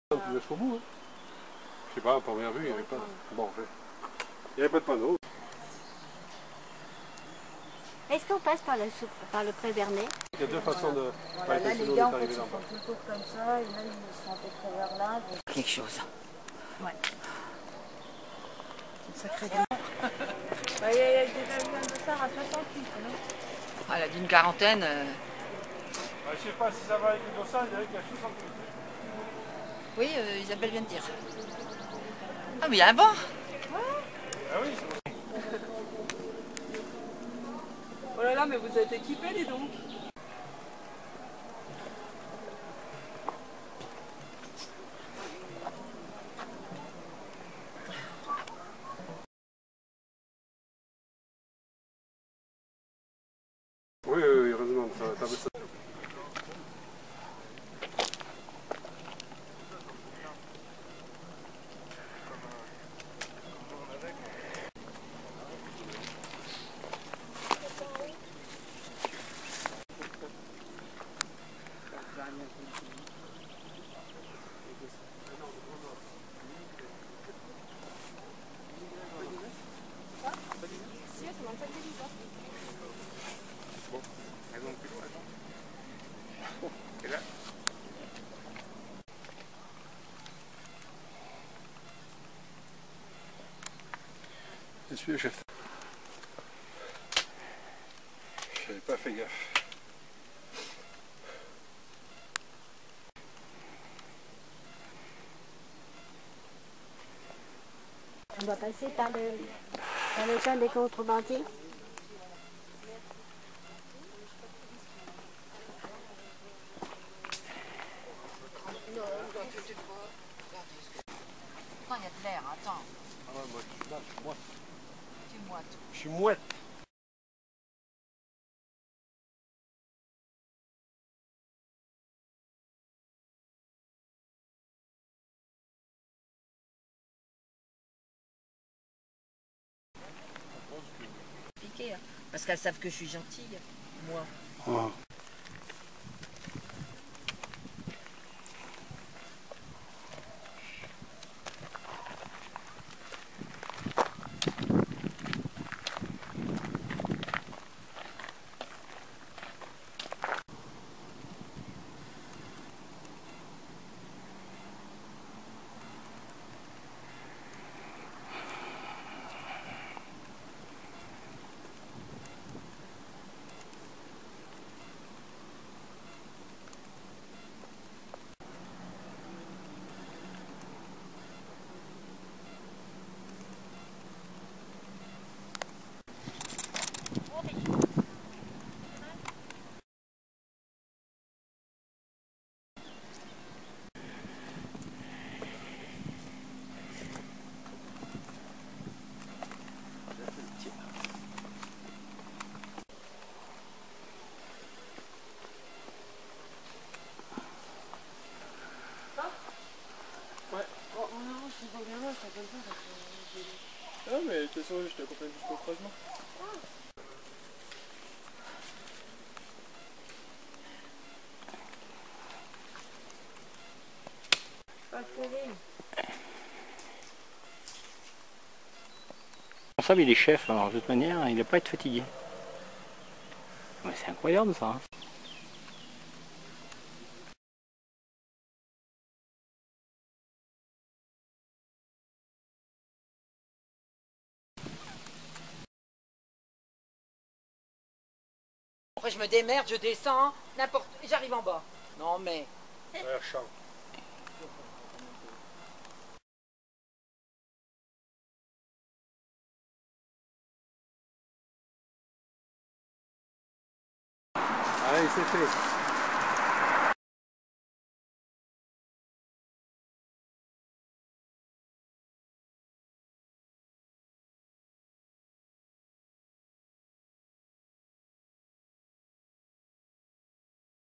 Jusqu'au bout, hein. Je sais pas, à première vue, il n'y avait pas. Bon, en fait. Il n'y avait pas de panneau. Est-ce qu'on passe par le pré Vernet? Il y a deux façons de. Voilà, là, les gars, en fait, ils font le tour comme ça, et là, ils sont à peu près vers là. Donc... Quelque chose. Ouais. Ça crée des morts. Bah, il y a déjà eu un dossard à 68, non? Voilà, d'une quarantaine. Bah, je sais pas si ça va avec le dossard, il y a 68. Oui, Isabelle vient de dire. Ah, mais il y a un banc. Ah oui, c'est bon. Oh là là, mais vous êtes équipés, dis donc. Oui, heureusement, ça avait ça. Je suis le chef. J'avais pas fait gaffe. On va passer par le camp des contrebandiers. Non, il y a de l'air, attends. Ah ouais, moi je suis là, je suis moite. Tu moites. Je suis mouette. Piqué, hein. Parce qu'elles savent que je suis gentille, moi. Oh. Ah mais de toute façon je t'accompagne jusqu'au croisement. Il est chef, alors de toute manière, il ne va pas être fatigué. Mais c'est incroyable ça. Hein. Après, je me démerde, je descends, n'importe. J'arrive en bas. Non, mais. Ouais, Charles. Allez, c'est fait.